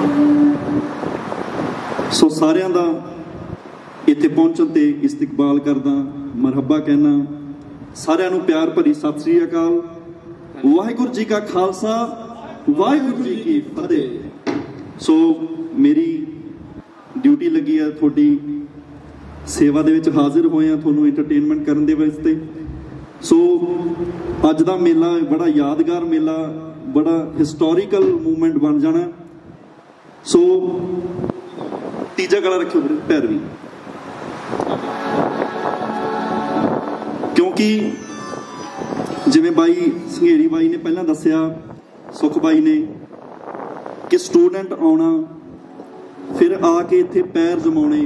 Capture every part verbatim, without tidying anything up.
सो सारिਆਂ ਦਾ ਇੱਥੇ ਪਹੁੰਚਣ ਤੇ ਇਸਤਕਬਾਲ ਕਰਦਾ, ਮਰਹਬਾ ਕਹਿਣਾ। ਸਾਰਿਆਂ ਨੂੰ ਪਿਆਰ ਭਰੀ ਸਤਿ ਸ੍ਰੀ ਅਕਾਲ। ਵਾਹਿਗੁਰੂ ਜੀ ਕਾ ਖਾਲਸਾ, ਵਾਹਿਗੁਰੂ ਜੀ ਕੀ ਫਤਿਹ। ਸੋ ਮੇਰੀ ਡਿਊਟੀ ਲੱਗੀ ਹੈ ਤੁਹਾਡੀ ਸੇਵਾ ਦੇ ਵਿੱਚ ਹਾਜ਼ਰ ਹੋਏ ਹਾਂ, ਤੁਹਾਨੂੰ ਐਂਟਰਟੇਨਮੈਂਟ ਕਰਨ ਦੇ ਵਾਸਤੇ। ਸੋ ਅੱਜ ਦਾ ਮੇਲਾ ਬੜਾ ਯਾਦਗਾਰ ਮੇਲਾ, ਬੜਾ ਹਿਸਟੋਰੀਕਲ ਮੂਵਮੈਂਟ ਬਣ ਜਾਣਾ। ਸੋ ਤੀਜਾ ਗਲਾ ਰੱਖਿਓ ਵੀਰੇ, ਪੈਰਵੀ, ਕਿਉਂਕਿ ਜਿਵੇਂ ਬਾਈ ਸੰਘੇੜੀ ਬਾਈ ਨੇ ਪਹਿਲਾਂ ਦੱਸਿਆ, ਸੁਖ ਬਾਈ ਨੇ, ਕਿ ਸਟੂਡੈਂਟ ਆਉਣਾ, ਫਿਰ ਆ ਕੇ ਇੱਥੇ ਪੈਰ ਜਮਾਉਣੇ,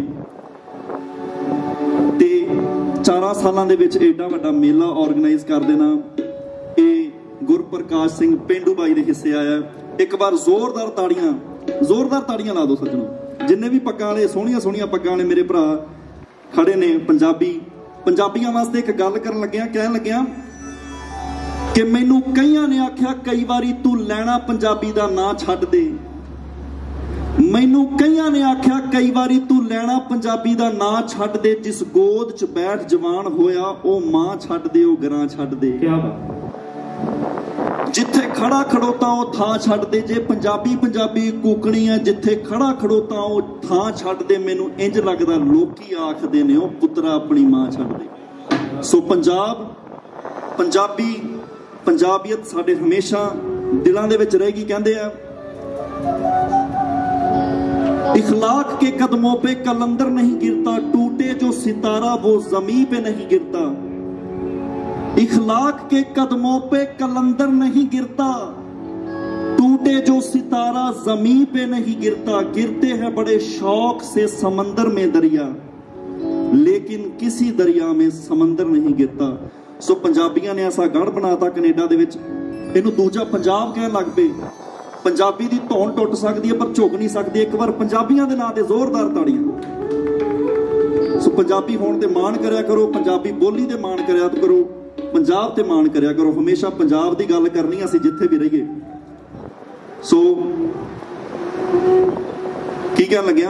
ਤੇ ਚਾਰਾਂ ਸਾਲਾਂ ਦੇ ਵਿੱਚ ਏਡਾ ਵੱਡਾ ਮੇਲਾ ਆਰਗੇਨਾਈਜ਼ ਕਰ ਦੇਣਾ, ਇਹ ਗੁਰਪ੍ਰਕਾਸ਼ ਸਿੰਘ ਪੇਂਡੂ ਬਾਈ ਦੇ ਹਿੱਸੇ ਆਇਆ। ਇੱਕ ਵਾਰ ਜ਼ੋਰਦਾਰ ਤਾੜੀਆਂ, ਜ਼ੋਰਦਾਰ ਤਾੜੀਆਂ ਲਾ ਦਿਓ ਸੱਜਣੋ। ਜਿੰਨੇ ਵੀ ਪੱਗਾਂ ਵਾਲੇ, ਸੋਹਣੀਆਂ ਸੋਹਣੀਆਂ ਪੱਗਾਂ ਵਾਲੇ ਮੇਰੇ ਭਰਾ ਖੜੇ ਨੇ, ਪੰਜਾਬੀ, ਪੰਜਾਬੀਆਂ ਵਾਸਤੇ ਇੱਕ ਗੱਲ ਕਰਨ ਲੱਗਿਆ, ਕਹਿਣ ਲੱਗਿਆ ਕਿ ਮੈਨੂੰ ਕਈਆਂ ਨੇ ਆਖਿਆ ਕਈ ਵਾਰੀ ਤੂੰ ਲੈਣਾ ਪੰਜਾਬੀ ਦਾ ਨਾਂ ਛੱਡ ਦੇ। ਮੈਨੂੰ ਕਈਆਂ ਨੇ ਆਖਿਆ ਕਈ ਵਾਰੀ ਤੂੰ ਲੈਣਾ ਪੰਜਾਬੀ ਦਾ ਨਾਂ ਛੱਡ ਦੇ। ਜਿਸ ਗੋਦ 'ਚ ਬੈਠ ਜਵਾਨ ਹੋਇਆ ਉਹ ਮਾਂ ਛੱਡ ਦੇ, ਉਹ ਗਰਾਂ ਛੱਡ ਦੇ। ਜਿੱਥੇ ਖੜਾ ਖੜੋਤਾ ਉਹ ਥਾਂ ਛੱਡ ਦੇ। ਜੇ ਪੰਜਾਬੀ ਪੰਜਾਬੀ ਕੂਕਣੀ ਹੈ, ਜਿੱਥੇ ਖੜਾ ਖੜੋਤਾ ਉਹ ਥਾਂ ਛੱਡ ਦੇ। ਮੈਨੂੰ ਇੰਜ ਲੱਗਦਾ ਲੋਕੀ ਆਖਦੇ ਨੇ ਉਹ ਪੁੱਤਰਾ ਆਪਣੀ ਮਾਂ ਛੱਡ ਦੇ। ਸੋ ਪੰਜਾਬ, ਪੰਜਾਬੀ, ਪੰਜਾਬੀਅਤ ਸਾਡੇ ਹਮੇਸ਼ਾ ਦਿਲਾਂ ਦੇ ਵਿੱਚ ਰਹੇਗੀ। ਕਹਿੰਦੇ ਆ इखलाक के कदमों पे कलंदर नहीं गिरता, टूटे जो सितारा वो जमीन पे नहीं गिरता। इखलाक के कदमों पे कलंदर नहीं गिरता, टूटे जो सितारा जमीन पे नहीं गिरता। गिरते हैं बड़े शौक से समंदर में दरिया, लेकिन किसी दरिया में समंदर नहीं गिरता। सो पंजाबियां ने ऐसा गढ़ बनाता कनेडा दे विच, इहनूं दूजा पंजाब कहण लग पे। ਪੰਜਾਬੀ ਦੀ ਧੌਣ ਟੁੱਟ ਸਕਦੀ ਹੈ ਪਰ ਝੁਕ ਨਹੀਂ ਸਕਦੀ। ਇੱਕ ਵਾਰ ਪੰਜਾਬੀਆਂ ਦੇ ਨਾਂ ਤੇ ਜ਼ੋਰਦਾਰ ਤਾੜੀਆਂ। ਸੋ ਪੰਜਾਬੀ ਹੋਣ ਤੇ ਮਾਣ ਕਰਿਆ ਕਰੋ, ਪੰਜਾਬੀ ਬੋਲੀ ਤੇ ਮਾਣ ਕਰਿਆ ਕਰੋ, ਪੰਜਾਬ ਤੇ ਮਾਣ ਕਰਿਆ ਕਰੋ। ਹਮੇਸ਼ਾ ਪੰਜਾਬ ਦੀ ਗੱਲ ਕਰਨੀ ਅਸੀਂ ਜਿੱਥੇ ਵੀ ਰਹੀਏ। ਸੋ ਕੀ ਕਹਿਣ ਲੱਗਿਆ,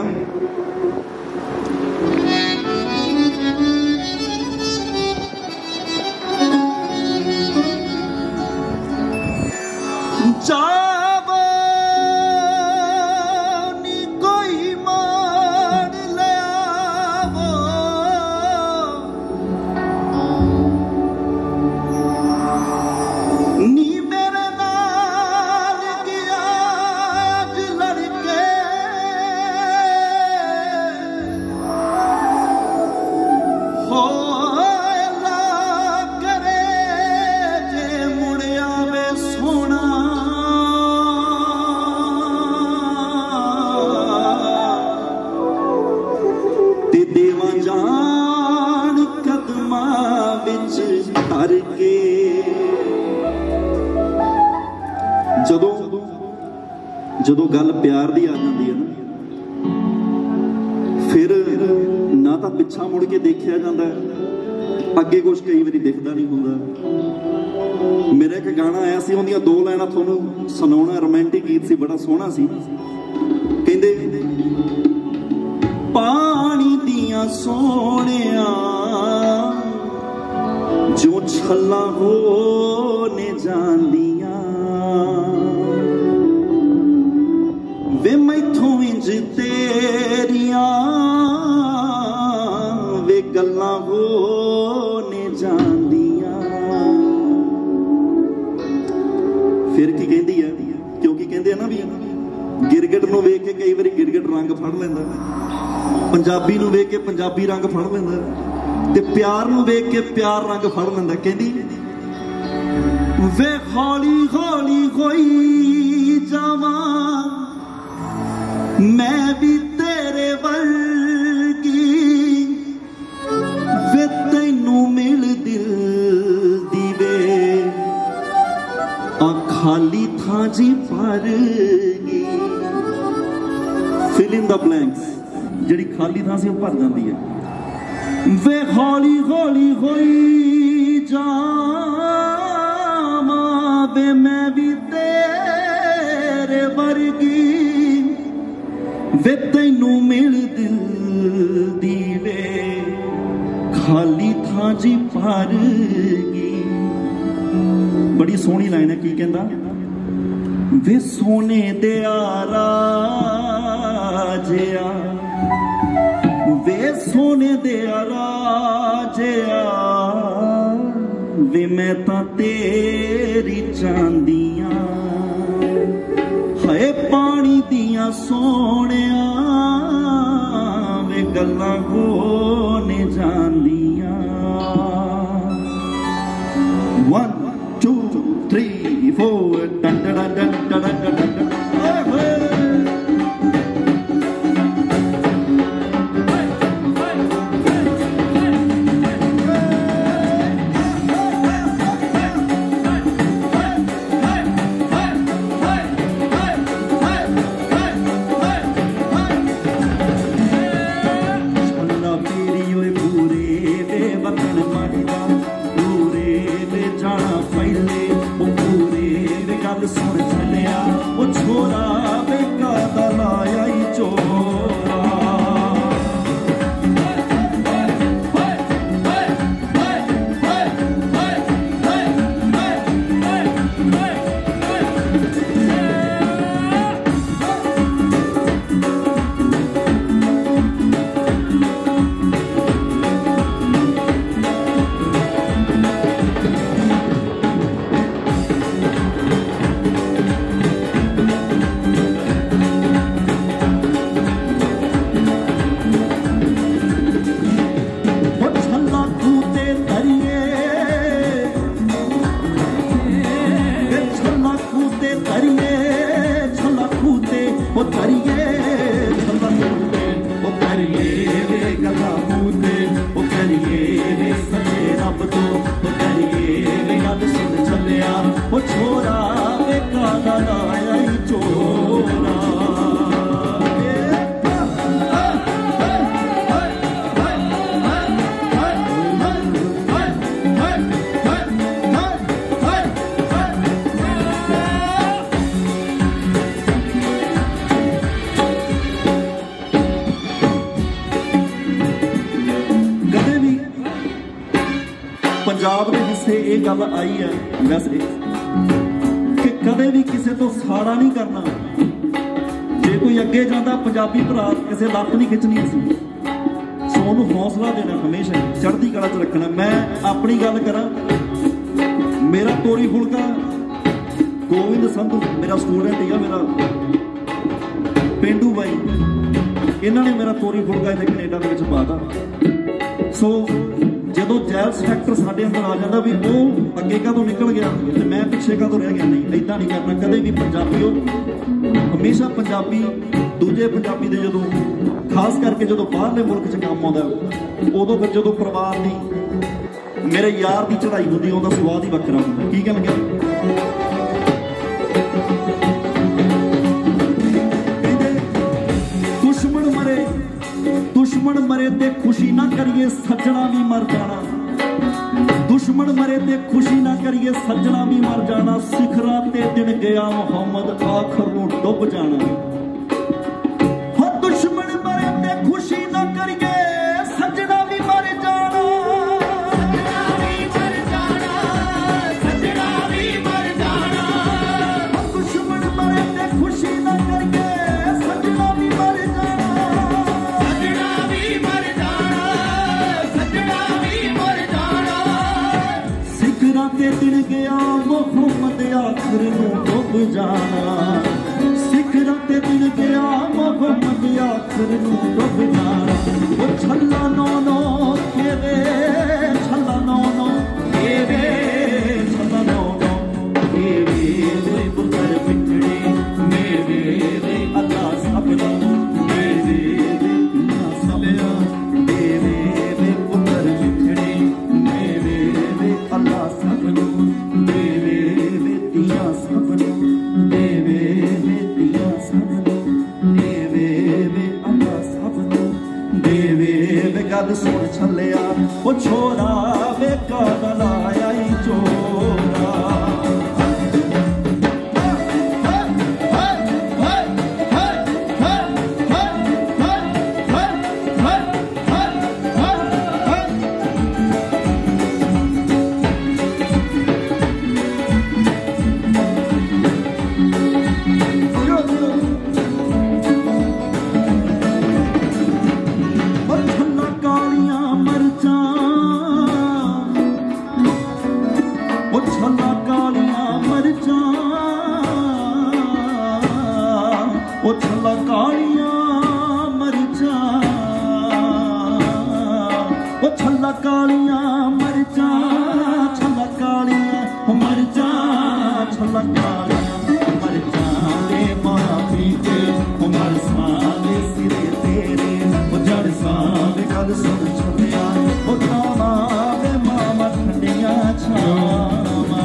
ਜਦੋਂ ਗੱਲ ਪਿਆਰ ਦੀ ਆ ਜਾਂਦੀ ਹੈ ਨਾ, ਫਿਰ ਨਾ ਤਾਂ ਪਿੱਛਾ ਮੁੜ ਕੇ ਦੇਖਿਆ ਜਾਂਦਾ, ਅੱਗੇ ਕੁਛ ਕਈ ਵਾਰੀ ਦਿਖਦਾ ਨਹੀਂ ਹੁੰਦਾ। ਮੇਰਾ ਇੱਕ ਗਾਣਾ ਆਇਆ ਸੀ, ਉਹਦੀਆਂ ਦੋ ਲਾਈਨਾਂ ਤੁਹਾਨੂੰ ਸੁਣਾਉਣਾ, ਰੋਮਾਂਟਿਕ ਗੀਤ ਸੀ, ਬੜਾ ਸੋਹਣਾ ਸੀ। ਕਹਿੰਦੇ ਪਾਣੀ ਦੀਆਂ ਸੋਹਣਿਆਂ ਜੋ ਛੱਲਾਂ ਹੋ ਨੇ ਜਾਂਦੀਆਂ, ਵੇ ਮੈਥੋਂ ਇੰਜ ਤੇਰੀਆਂ ਵੇ ਗੱਲਾਂ ਹੋ ਨੇ ਜਾਂਦੀਆਂ। ਫਿਰ ਕੀ ਕਹਿੰਦੀ ਹੈ, ਕਿਉਂਕਿ ਕਹਿੰਦੇ ਆ ਨਾ ਵੀ ਗਿਰਗਟ ਨੂੰ ਵੇਖ ਕੇ ਕਈ ਵਾਰੀ ਗਿਰਗਟ ਰੰਗ ਫੜ ਲੈਂਦਾ, ਪੰਜਾਬੀ ਨੂੰ ਵੇਖ ਕੇ ਪੰਜਾਬੀ ਰੰਗ ਫੜ ਲੈਂਦਾ, ਤੇ ਪਿਆਰ ਨੂੰ ਵੇਖ ਕੇ ਪਿਆਰ ਰੰਗ ਫੜ ਲੈਂਦਾ। ਕਹਿੰਦੀ ਵੇ ਹੌਲੀ ਹੌਲੀ ਹੋਈ ਜਾਵਾਂ ਮੈਂ ਵੀ ਤੇਰੇ ਵਰਗੀ, ਵੇ ਤੈਨੂੰ ਮਿਲ ਦਿਲ ਦੀ ਵੇ ਆ ਖਾਲੀ ਥਾਂ ਜੀ ਭਰ ਗਈ। ਫਿਲ ਇਨ ਦਾ ਬਲੈਂਕਸ, ਜਿਹੜੀ ਖਾਲੀ ਥਾਂ ਸੀ ਉਹ ਭਰ ਜਾਂਦੀ ਹੈ। ਵੇ ਹੌਲੀ ਹੌਲੀ ਹੋਈ ਜਾਵਾਂ ਵੇ ਮੈਂ ਵੀ ਤੇਰੇ ਵਰਗੀ, वे तैनू मिल दिल दी वे खाली थां जी भर गई। बड़ी सोहनी लाइन है, की कहंदा वे सोने दे राजिया वे सोने दे राजिया वे मैं तां तेरी चांदियां हाय पानी दियां सोहणिया वे गल्लां होने जांदियां। One two three four done done done done done done. Punjab के हिस्से ये गल आई है वैसे कि कदे भी किसी तो साड़ा नहीं करना। जे कोई अगे जाता पंजाबी भरा किसी लत्त नहीं खिंचनी सी। सो उन्होंने हौसला देना, हमेशा चढ़ती कला च रखना। मैं अपनी गल करा, मेरा तोरी फुलका गोविंद संधू मेरा स्टूडेंट है, मेरा पेंडू बाई, इन्होंने मेरा तोरी फुलका इतने कनेडा के पाता। सो जो जैल सैक्टर साढ़े अंदर आ जाता भी वो अगे कदों निकल गया तो मैं पिछे कदों रह गया। नहीं, इदा नहीं करना कदे भी। पंजाबी हो हमेशा पंजाबी दूजे पंजाबी दे जो खास करके जो बाहरले मुल्क च काम आता उदों फिर जो परिवार की मेरे यार की चढ़ाई होती उसका स्वाद ही वखरा होंगे। की कह लगे दुश्मन मरे दुश्मन मरे ते खुशी ना करिए सज्जना भी मर जाना। दुश्मन मरे ते खुशी ना करिए सज्जना भी मर जाना। सिखरा ते दिन गया मोहम्मद आखिर नूं डुब जाना। हो दुश्मन मरे ते खुशी ना करिए सज्जना भी मर जाना। सज्जना भी मर जाना। हो दुश्मन मरे ते खुशी ना करिए सज्जना भी मर जाना। ते दिन गया मोहम्मद आखिर नूं डुब जाना। सिखरा ते दिन गया मोहम्मद आखिर नूं डुब जाना। वो छल्ला नौ नौ केवे छल्ला नौ नौ केवे छल्ला नौ नौ केवे वे पुत्र बिछड़े मेरे वे अल्लाह सपना मेरे वे अल्लाह सपना मेरे वे पुत्र बिछड़े मेरे वे अल्लाह सपना देवे वे दिया सपना देवे वे दिया सपना देवे वे अल्लाह सपना देवे वे गल सुन छलिया वो छोरा वे कादा लाया ही चोरा। ओ छला कालियां मरचा ओ छला कालियां मरचा छला कालियां मरचा छला कालियां मरचा दे मां पीते ओ मरसा दे सिरे तेरे ओ जड़ सां दे गल सुन छुलिया ओ ताना दे मामा ठंडियां छावां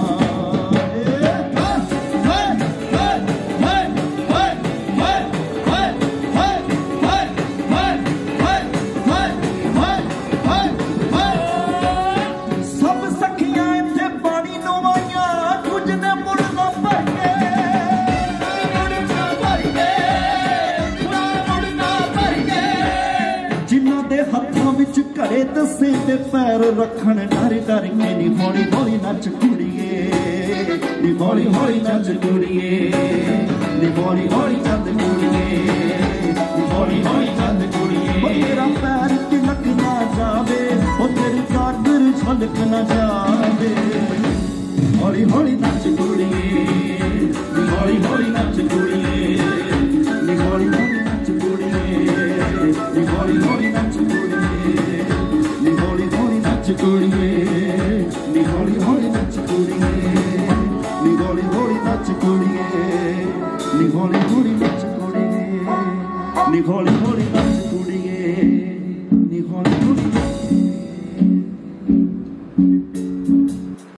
घरे दसे ते पैर रखन डर डर के नी हौली हौली नच कुड़िए नी हौली हौली नच कुड़िए नी हौली हौली चंद कुड़िए नी हौली हौली चंद कुड़िए ओ तेरा पैर तिलक ना जावे ओ तेरी चादर छलक ना जावे हौली हौली नच कुड़िए नी हौली हौली नच कुड़िए नी हौली हौली नच कुड़िए नी हौली हौली नच कुड़िए नी हौली हौली नच कुड़िए नी हौली हौली नच कुड़िए नी हौली हौली नच कुड़िए नी हौली हौली नच कुड़िए नी हौली हौली नच कुड़िए